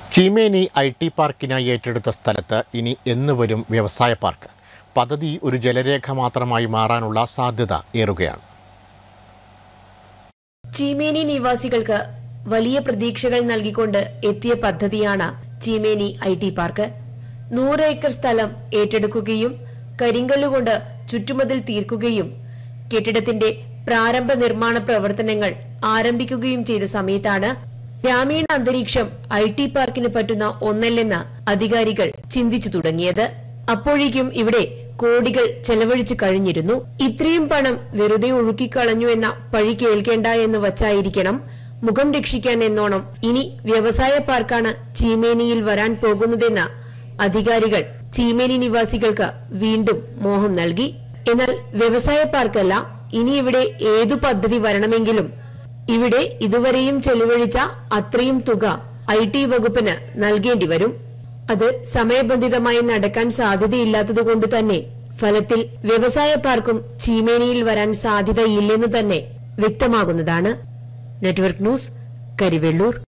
Cheemeni IT പാർക്കിനായി ഏറ്റെടുത്ത സ്ഥലത്ത് ഇനി എന്ന് വരും വ്യവസായ പാർക്ക്. പദ്ധതി ഒരു ജലരേഖ മാത്രമായി മാറാനുള്ള സാധ്യത ഏറുകയാണ്. ചീമേനി നിവാസികൾക്ക് വലിയ പ്രതീക്ഷകൾ നൽകിക്കൊണ്ട് എത്തിയ പദ്ധതിയാണ് ചീമേനി IT പാർക്ക്. 100 ഏക്കർ സ്ഥലം ഏറ്റെടുക്കുകയും കരിങ്കല്ലുകൊണ്ട് ചുറ്റുമതിൽ തീർക്കുകയും കെട്ടിടത്തിന്റെ പ്രാരംഭ നിർമ്മാണ പ്രവർത്തനങ്ങൾ ആരംഭിക്കുകയും ചെയ്ത സമയത്താണ് ഗ്രാമീണ അന്തരീക്ഷം IT പാർക്കിന് പറ്റുന്ന ഒന്നല്ലെന്ന് അധികാരികൾ ചിന്തിച്ചു തുടങ്ങിയത്. അപ്പോഴേക്കും ഇവിടെ കോടികൾ ചെലവഴിച്ചു കഴിഞ്ഞിരുന്നു. ഇത്രയും പണം വെറുതെ ഒഴുക്കിക്കളഞ്ഞു എന്ന പഴി കേൾക്കേണ്ട എന്ന് വച്ചായിരിക്കണം മുഖം രക്ഷിക്കാൻ എന്നോണം ഇനി വ്യവസായ പാർക്കാണ് ചീമേനിയിൽ വരാൻ പോകുന്നതെന്ന് അധികാരികൾ ചീമേനി നിവാസികൾക്ക് വീണ്ടും മോഹം നൽകി. എന്നാൽ വ്യവസായ പാർക്കല്ല, ഇനി ഇവിടെ ഏതു പദ്ധതി വരണമെങ്കിലും ഇവിടെ ഇതുവരെയും ചെലവഴിച്ച അത്രയും തുക IT വകുപ്പിന് നൽകേണ്ടി വരും. അത് സമയബന്ധിതമായി നടക്കാൻ സാധ്യതയില്ലാത്തതുകൊണ്ട് തന്നെ ഫലത്തിൽ വ്യവസായ പാർക്കും ചീമേനിയിൽ വരാൻ സാധ്യതയില്ലെന്ന് തന്നെ വ്യക്തമാകുന്നതാണ്. Network news, Karivellur.